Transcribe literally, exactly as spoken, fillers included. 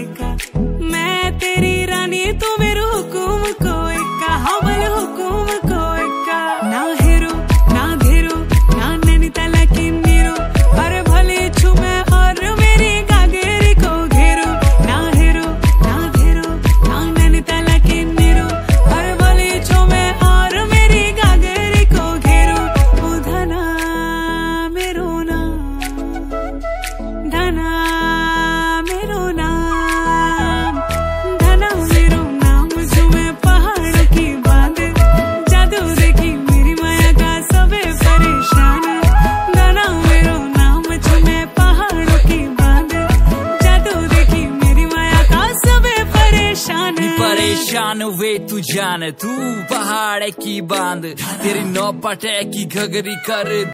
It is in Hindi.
का। मैं तेरी रानी तू मेरे हुकुम कोई का, हवल हुकुम कोई का। ना हेरो ना घेरो ना नैनीताल की नीरो, अरे भले छुमे और मेरी गागेरी को घेरो। ना हेरो ना घेरो ना नैनीताल की नीरो, अरे भले छुमे और मेरी गागेरी को घेरो। ओ धना मेरो नाम, धना मेरो नाम, धना मेरो नाम झूमे पहाड़ों की बांध। जादू देखी मेरी माया का सबे परेशान। धना मेरो नाम झूमे पहाड़ों की बांध। जादू देखी मेरी माया का सबे परेशान। परेशान वे तू जान, तू पहाड़ की बांध, तेरी नौ पटे की घगरी कर